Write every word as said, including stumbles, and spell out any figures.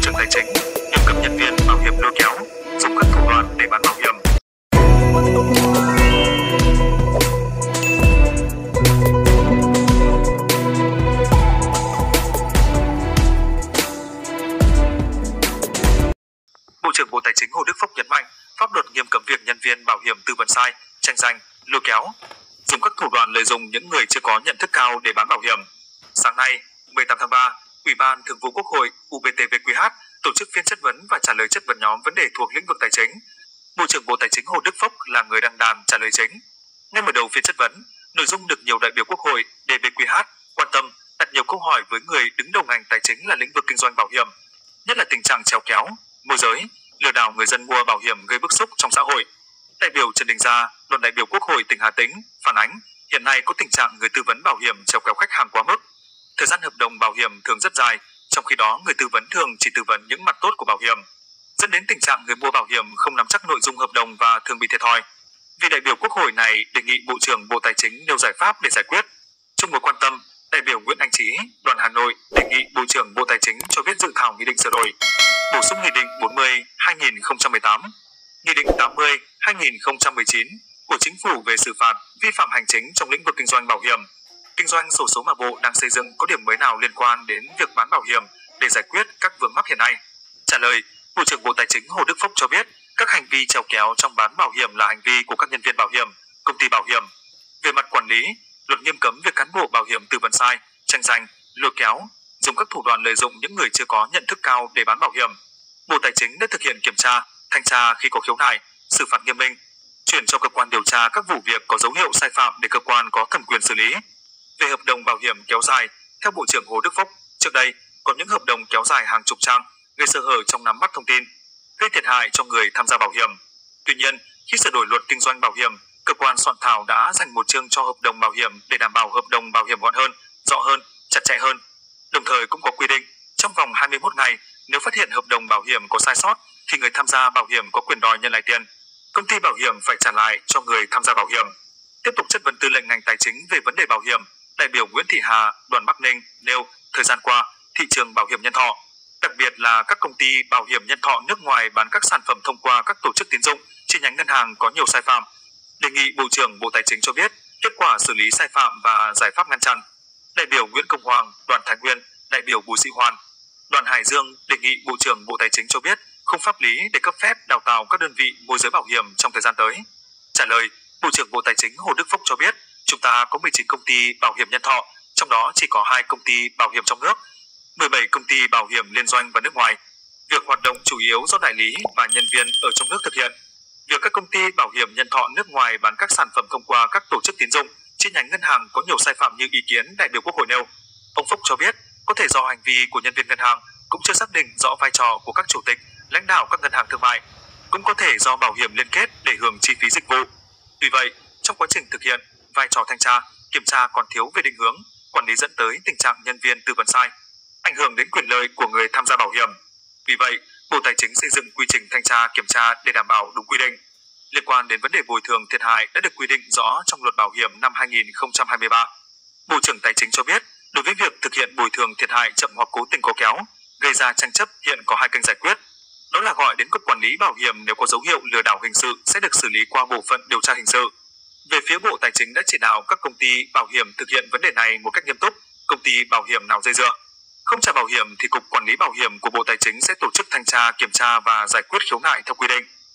trưởng Tài chính nghiêm cấm nhân viên bảo hiểm lôi kéo, dùng các thủ đoạn để bán bảo hiểm. Bộ trưởng Bộ Tài chính Hồ Đức Phúc nhấn mạnh, pháp luật nghiêm cấm việc nhân viên bảo hiểm tư vấn sai, tranh giành, lôi kéo, dùng các thủ đoạn lợi dụng những người chưa có nhận thức cao để bán bảo hiểm. Sáng nay, mười tám tháng ba, Ủy ban Thường vụ Quốc hội U B T V Q H tổ chức phiên chất vấn và trả lời chất vấn nhóm vấn đề thuộc lĩnh vực tài chính. Bộ trưởng Bộ Tài chính Hồ Đức Phúc là người đăng đàn trả lời chính. Ngay mở đầu phiên chất vấn, nội dung được nhiều đại biểu Quốc hội D B Q H quan tâm, đặt nhiều câu hỏi với người đứng đầu ngành tài chính là lĩnh vực kinh doanh bảo hiểm, nhất là tình trạng chèo kéo, môi giới, lừa đảo người dân mua bảo hiểm gây bức xúc trong xã hội. Đại biểu Trần Đình Gia, đoàn đại biểu Quốc hội tỉnh Hà Tĩnh phản ánh hiện nay có tình trạng người tư vấn bảo hiểm chèo kéo khách hàng quá mức. Thời gian hợp đồng bảo hiểm thường rất dài, trong khi đó người tư vấn thường chỉ tư vấn những mặt tốt của bảo hiểm, dẫn đến tình trạng người mua bảo hiểm không nắm chắc nội dung hợp đồng và thường bị thiệt thòi. Vị đại biểu Quốc hội này đề nghị Bộ trưởng Bộ Tài chính nêu giải pháp để giải quyết. Chung mối quan tâm, đại biểu Nguyễn Anh Trí, đoàn Hà Nội đề nghị Bộ trưởng Bộ Tài chính cho viết dự thảo nghị định sửa đổi, bổ sung Nghị định bốn mươi hai nghìn không trăm mười tám, Nghị định tám mươi hai nghìn không trăm mười chín của Chính phủ về xử phạt vi phạm hành chính trong lĩnh vực kinh doanh bảo hiểm, kinh doanh sổ số mà Bộ đang xây dựng có điểm mới nào liên quan đến việc bán bảo hiểm để giải quyết các vướng mắc hiện nay. Trả lời, Bộ trưởng Bộ Tài chính Hồ Đức Phúc cho biết, các hành vi chèo kéo trong bán bảo hiểm là hành vi của các nhân viên bảo hiểm, công ty bảo hiểm. Về mặt quản lý, luật nghiêm cấm việc cán bộ bảo hiểm tư vấn sai, tranh giành, lôi kéo, dùng các thủ đoạn lợi dụng những người chưa có nhận thức cao để bán bảo hiểm. Bộ Tài chính đã thực hiện kiểm tra, thanh tra khi có khiếu nại, xử phạt nghiêm minh, chuyển cho cơ quan điều tra các vụ việc có dấu hiệu sai phạm để cơ quan có thẩm quyền xử lý. Về hợp đồng bảo hiểm kéo dài, theo Bộ trưởng Hồ Đức Phúc, trước đây có những hợp đồng kéo dài hàng chục trang, gây sơ hở trong nắm bắt thông tin, gây thiệt hại cho người tham gia bảo hiểm. Tuy nhiên, khi sửa đổi luật kinh doanh bảo hiểm, cơ quan soạn thảo đã dành một chương cho hợp đồng bảo hiểm để đảm bảo hợp đồng bảo hiểm gọn hơn, rõ hơn, chặt chẽ hơn. Đồng thời cũng có quy định, trong vòng hai mươi mốt ngày, nếu phát hiện hợp đồng bảo hiểm có sai sót, thì người tham gia bảo hiểm có quyền đòi nhận lại tiền. Công ty bảo hiểm phải trả lại cho người tham gia bảo hiểm. Tiếp tục chất vấn tư lệnh ngành tài chính về vấn đề bảo hiểm, đại biểu Nguyễn Thị Hà, đoàn Bắc Ninh nêu, thời gian qua, thị trường bảo hiểm nhân thọ, đặc biệt là các công ty bảo hiểm nhân thọ nước ngoài bán các sản phẩm thông qua các tổ chức tín dụng, chi nhánh ngân hàng có nhiều sai phạm. Đề nghị Bộ trưởng Bộ Tài chính cho biết kết quả xử lý sai phạm và giải pháp ngăn chặn. Đại biểu Nguyễn Công Hoàng, đoàn Thái Nguyên, đại biểu Bùi Sĩ Hoàn, đoàn Hải Dương đề nghị Bộ trưởng Bộ Tài chính cho biết khung pháp lý để cấp phép đào tạo các đơn vị môi giới bảo hiểm trong thời gian tới. Trả lời, Bộ trưởng Bộ Tài chính Hồ Đức Phúc cho biết, chúng ta có mười chín công ty bảo hiểm nhân thọ, trong đó chỉ có hai công ty bảo hiểm trong nước, mười bảy công ty bảo hiểm liên doanh và nước ngoài. Việc hoạt động chủ yếu do đại lý và nhân viên ở trong nước thực hiện. Việc các công ty bảo hiểm nhân thọ nước ngoài bán các sản phẩm thông qua các tổ chức tín dụng, chi nhánh ngân hàng có nhiều sai phạm như ý kiến đại biểu Quốc hội nêu. Ông Phúc cho biết, có thể do hành vi của nhân viên ngân hàng cũng chưa xác định rõ vai trò của các chủ tịch, lãnh đạo các ngân hàng thương mại, cũng có thể do bảo hiểm liên kết để hưởng chi phí dịch vụ. Tuy vậy, trong quá trình thực hiện, vai trò thanh tra, kiểm tra còn thiếu về định hướng, quản lý dẫn tới tình trạng nhân viên tư vấn sai, ảnh hưởng đến quyền lợi của người tham gia bảo hiểm. Vì vậy, Bộ Tài chính xây dựng quy trình thanh tra kiểm tra để đảm bảo đúng quy định. Liên quan đến vấn đề bồi thường thiệt hại đã được quy định rõ trong Luật Bảo hiểm năm hai nghìn không trăm hai mươi ba. Bộ trưởng Tài chính cho biết, đối với việc thực hiện bồi thường thiệt hại chậm hoặc cố tình cố kéo, gây ra tranh chấp hiện có hai kênh giải quyết. Đó là gọi đến cục quản lý bảo hiểm nếu có dấu hiệu lừa đảo hình sự sẽ được xử lý qua bộ phận điều tra hình sự. Về phía Bộ Tài chính đã chỉ đạo các công ty bảo hiểm thực hiện vấn đề này một cách nghiêm túc. Công ty bảo hiểm nào dây dưa không trả bảo hiểm thì cục quản lý bảo hiểm của Bộ Tài chính sẽ tổ chức thanh tra, kiểm tra và giải quyết khiếu nại theo quy định.